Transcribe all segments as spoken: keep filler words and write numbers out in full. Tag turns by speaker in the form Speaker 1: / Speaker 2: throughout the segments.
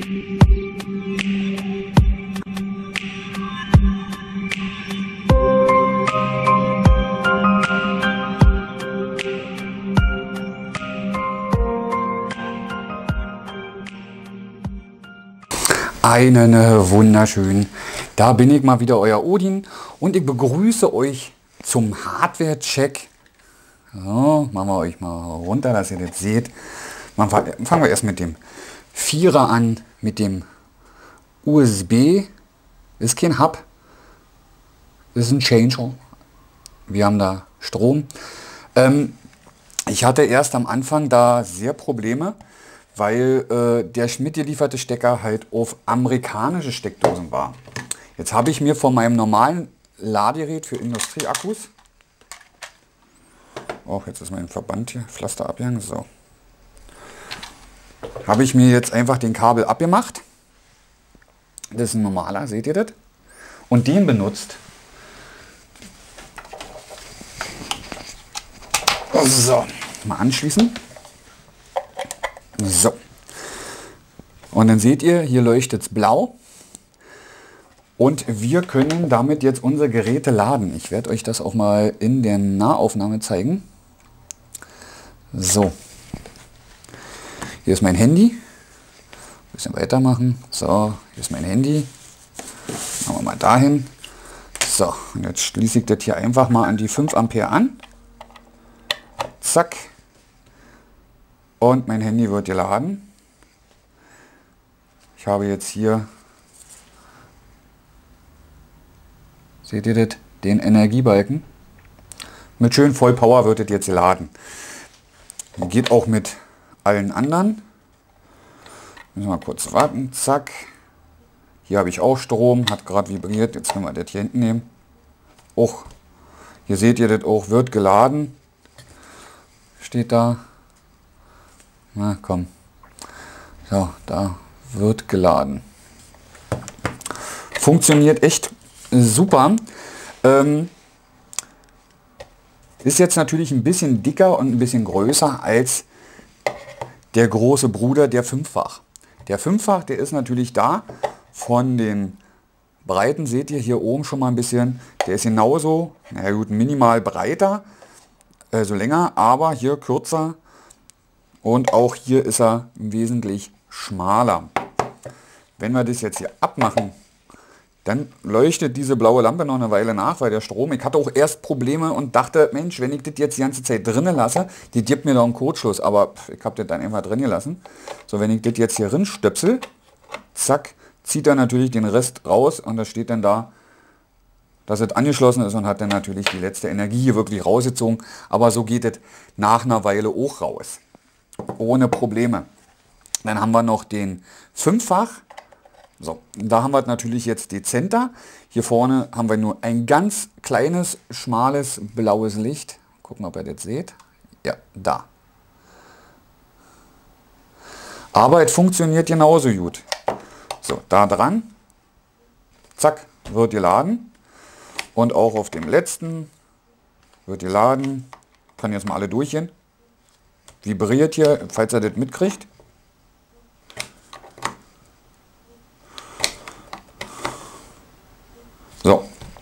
Speaker 1: Einen wunderschönen, da bin ich mal wieder, euer Odin, und ich begrüße euch zum Hardware-Check. So, machen wir euch mal runter, dass ihr das seht. Fangen wir erst mit dem Vierer an, mit dem U S B. Ist kein Hub, ist ein Changer. Wir haben da Strom. Ähm, ich hatte erst am Anfang da sehr Probleme, weil äh, der mitgelieferte Stecker halt auf amerikanische Steckdosen war. Jetzt habe ich mir von meinem normalen Ladegerät für Industrieakkus, auch oh, jetzt ist mein Verband hier, Pflaster abgegangen, so, habe ich mir jetzt einfach den Kabel abgemacht. Das ist ein normaler, seht ihr das? Und den benutzt. So, mal anschließen. So. Und dann seht ihr, hier leuchtet es blau. Und wir können damit jetzt unsere Geräte laden. Ich werde euch das auch mal in der Nahaufnahme zeigen. So. Hier ist mein Handy. Ein bisschen weitermachen. So, hier ist mein Handy. Machen wir mal dahin. So, und jetzt schließe ich das hier einfach mal an die fünf Ampere an. Zack. Und mein Handy wird geladen. Ich habe jetzt hier, seht ihr das, den Energiebalken. Mit schön voll Power wird das jetzt geladen. Geht auch mit allen anderen. Müssen wir mal kurz warten. Zack. Hier habe ich auch Strom, hat gerade vibriert. Jetzt können wir das hier hinten nehmen. Och, hier seht ihr das auch, wird geladen. Steht da. Na komm. So, da wird geladen. Funktioniert echt super. Ähm, ist jetzt natürlich ein bisschen dicker und ein bisschen größer als der große Bruder, der Fünffach. Der Fünffach, der ist natürlich da. Von den Breiten seht ihr hier oben schon mal ein bisschen. Der ist genauso, na gut, minimal breiter, also länger, aber hier kürzer. Und auch hier ist er wesentlich schmaler. Wenn wir das jetzt hier abmachen, dann leuchtet diese blaue Lampe noch eine Weile nach, weil der Strom, ich hatte auch erst Probleme und dachte, Mensch, wenn ich das jetzt die ganze Zeit drinnen lasse, die gibt mir doch einen Kurzschluss, aber ich habe das dann einfach drin gelassen. So, wenn ich das jetzt hier rein stöpsel, zack, zieht er natürlich den Rest raus und das steht dann da, dass es angeschlossen ist und hat dann natürlich die letzte Energie hier wirklich rausgezogen. Aber so geht es nach einer Weile auch raus. Ohne Probleme. Dann haben wir noch den Fünffach. So, da haben wir natürlich jetzt dezenter. Hier vorne haben wir nur ein ganz kleines, schmales, blaues Licht. Gucken, ob ihr das seht. Ja, da. Aber es funktioniert genauso gut. So, da dran. Zack, wird geladen. Und auch auf dem letzten wird geladen. Kann jetzt mal alle durchgehen. Vibriert hier, falls ihr das mitkriegt. So.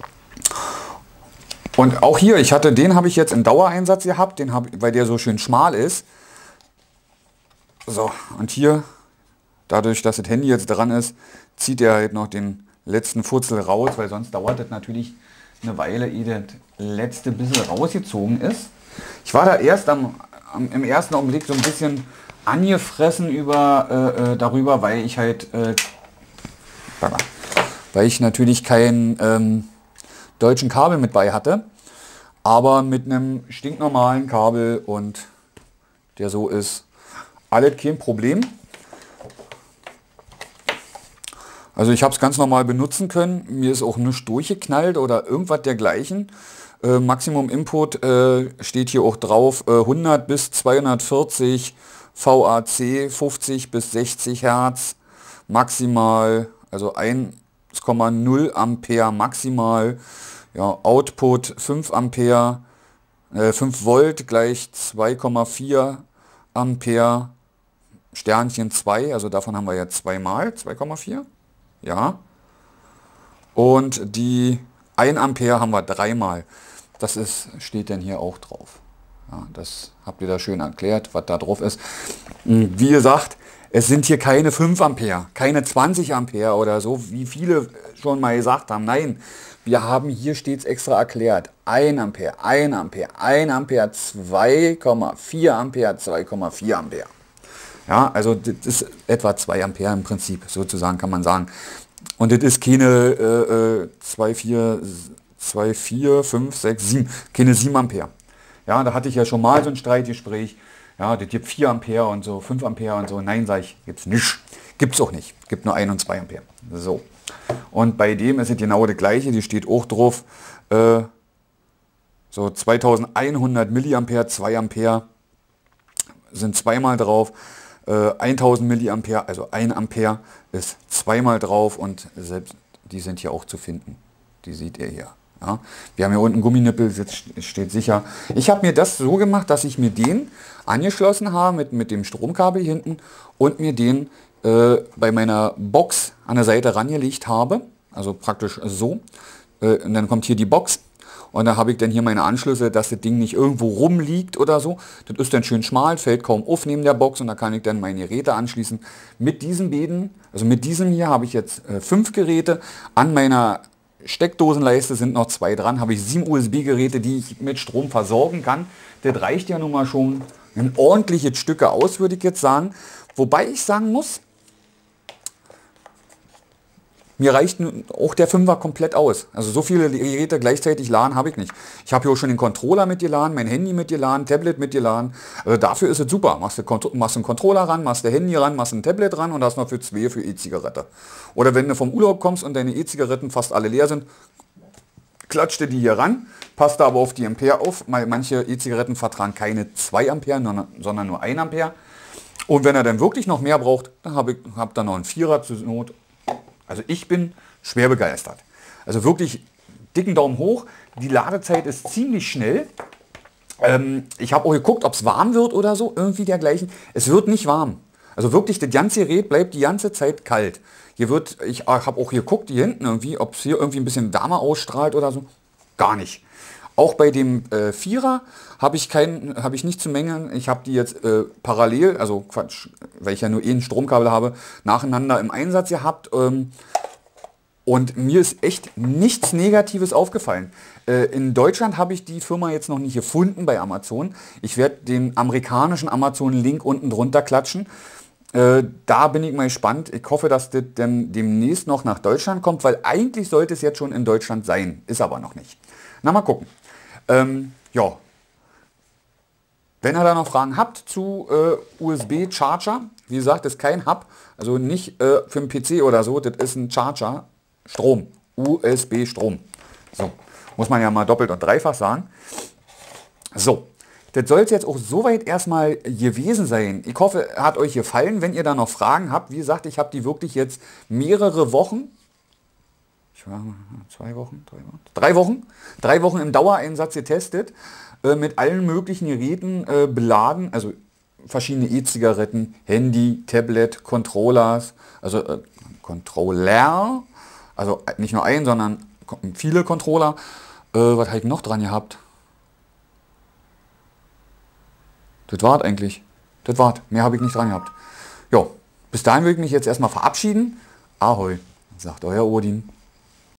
Speaker 1: Und auch hier, ich hatte den habe ich jetzt in Dauereinsatz gehabt, den habe, weil der so schön schmal ist. So, und hier, dadurch, dass das Handy jetzt dran ist, zieht er halt noch den letzten Furzel raus, weil sonst dauert das natürlich eine Weile, ehe das letzte bisschen rausgezogen ist. Ich war da erst am im ersten Augenblick so ein bisschen angefressen über, äh, äh, darüber, weil ich halt, äh, weil ich natürlich keinen ähm, deutschen Kabel mit bei hatte, aber mit einem stinknormalen Kabel und der so ist, alles kein Problem. Also ich habe es ganz normal benutzen können, mir ist auch nichts durchgeknallt oder irgendwas dergleichen. Äh, Maximum Input äh, steht hier auch drauf, äh, hundert bis zweihundertvierzig V A C, fünfzig bis sechzig Hertz, maximal, also eins Komma null Ampere maximal, ja, Output fünf Ampere, äh, fünf Volt gleich zwei Komma vier Ampere, Sternchen zwei, also davon haben wir jetzt zweimal, zwei Komma vier. Ja. Und die ein Ampere haben wir dreimal. Das ist, steht denn hier auch drauf. Ja, das habt ihr da schön erklärt, was da drauf ist. Wie gesagt, es sind hier keine fünf Ampere, keine zwanzig Ampere oder so, wie viele schon mal gesagt haben. Nein, wir haben hier stets extra erklärt. ein Ampere, ein Ampere, ein Ampere, zwei Komma vier Ampere, zwei Komma vier Ampere. Ja, also das ist etwa zwei Ampere im Prinzip, sozusagen kann man sagen. Und das ist keine äh, zwei, vier, zwei, vier, fünf, sechs, sieben, keine sieben Ampere. Ja, da hatte ich ja schon mal so ein Streitgespräch. Ja, das gibt vier Ampere und so, fünf Ampere und so. Nein, sage ich, gibt es nicht. Gibt es auch nicht. Gibt nur ein und zwei Ampere. So. Und bei dem ist es genau das gleiche. Die steht auch drauf. Äh, so zweitausendeinhundert Milliampere, zwei Ampere sind zweimal drauf. Äh, tausend Milliampere, also ein Ampere ist zweimal drauf und selbst die sind hier auch zu finden. Die seht ihr hier. Ja. Wir haben hier unten Gumminippel, jetzt steht sicher. Ich habe mir das so gemacht, dass ich mir den angeschlossen habe mit, mit dem Stromkabel hinten und mir den äh, bei meiner Box an der Seite rangelegt habe. Also praktisch so. Äh, und dann kommt hier die Box. Und da habe ich dann hier meine Anschlüsse, dass das Ding nicht irgendwo rumliegt oder so. Das ist dann schön schmal, fällt kaum auf neben der Box und da kann ich dann meine Geräte anschließen. Mit diesen beiden, also mit diesem hier habe ich jetzt äh, fünf Geräte. An meiner Steckdosenleiste sind noch zwei dran, habe ich sieben U S B-Geräte, die ich mit Strom versorgen kann. Das reicht ja nun mal schon ein ordentliches Stücke aus, würde ich jetzt sagen. Wobei ich sagen muss, mir reicht auch der Fünfer komplett aus. Also so viele Geräte gleichzeitig laden habe ich nicht. Ich habe hier auch schon den Controller mitgeladen, mein Handy mitgeladen, Tablet mitgeladen. Also dafür ist es super. Machst du, machst du einen Controller ran, machst du Handy ran, machst ein Tablet ran und hast noch für zwei für E-Zigarette. Oder wenn du vom Urlaub kommst und deine E-Zigaretten fast alle leer sind, klatscht du die hier ran, passt da aber auf die Ampere auf. Manche E-Zigaretten vertragen keine zwei Ampere, sondern nur ein Ampere. Und wenn er dann wirklich noch mehr braucht, dann habe ich hab dann noch einen Vierer zur Not. Also ich bin schwer begeistert. Also wirklich dicken Daumen hoch. Die Ladezeit ist ziemlich schnell. Ähm, ich habe auch geguckt, ob es warm wird oder so, irgendwie dergleichen. Es wird nicht warm. Also wirklich, das ganze Gerät bleibt die ganze Zeit kalt. Hier wird, ich habe auch geguckt, hier hinten irgendwie, ob es hier irgendwie ein bisschen Wärme ausstrahlt oder so. Gar nicht. Auch bei dem äh, Vierer habe ich, kein, hab ich nicht zu mängeln. Ich habe die jetzt äh, parallel, also Quatsch, weil ich ja nur eh ein Stromkabel habe, nacheinander im Einsatz gehabt. Ähm, und mir ist echt nichts Negatives aufgefallen. Äh, in Deutschland habe ich die Firma jetzt noch nicht gefunden bei Amazon. Ich werde den amerikanischen Amazon-Link unten drunter klatschen. Äh, da bin ich mal gespannt. Ich hoffe, dass das dann demnächst noch nach Deutschland kommt, weil eigentlich sollte es jetzt schon in Deutschland sein. Ist aber noch nicht. Na, mal gucken. Ähm, ja. Wenn ihr da noch Fragen habt zu äh, U S B-Charger, wie gesagt, das ist kein Hub, also nicht äh, für einen P C oder so, das ist ein Charger, Strom, U S B-Strom. So, muss man ja mal doppelt und dreifach sagen. So, das soll es jetzt auch soweit erstmal gewesen sein. Ich hoffe, hat euch gefallen. Wenn ihr da noch Fragen habt, wie gesagt, ich habe die wirklich jetzt mehrere Wochen, ich war zwei Wochen, drei Wochen, drei Wochen, drei Wochen im Dauereinsatz getestet, äh, mit allen möglichen Geräten äh, beladen, also verschiedene E-Zigaretten, Handy, Tablet, Controllers, also äh, Controller, also nicht nur ein, sondern viele Controller. Äh, was habe ich noch dran gehabt? Das war's eigentlich. Das war's. Mehr habe ich nicht dran gehabt. Jo, bis dahin will ich mich jetzt erstmal verabschieden. Ahoi, sagt euer Odin.